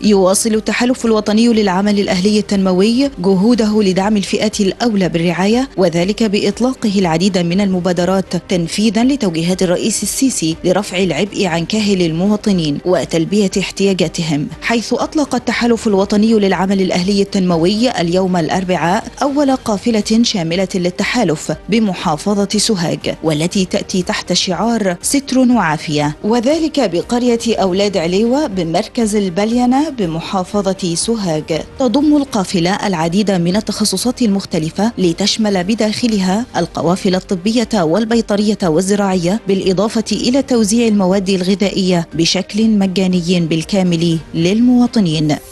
يواصل التحالف الوطني للعمل الأهلي التنموي جهوده لدعم الفئات الأولى بالرعاية، وذلك بإطلاقه العديد من المبادرات تنفيذا لتوجيهات الرئيس السيسي لرفع العبء عن كاهل المواطنين وتلبية احتياجاتهم، حيث أطلق التحالف الوطني للعمل الأهلي التنموي اليوم الأربعاء أول قافلة شاملة للتحالف بمحافظة سوهاج، والتي تأتي تحت شعار ستر وعافية، وذلك بقرية أولاد عليوة بمركز البلينة بمحافظة سوهاج. تضم القافلة العديد من التخصصات المختلفة لتشمل بداخلها القوافل الطبية والبيطرية والزراعية، بالإضافة إلى توزيع المواد الغذائية بشكل مجاني بالكامل للمواطنين.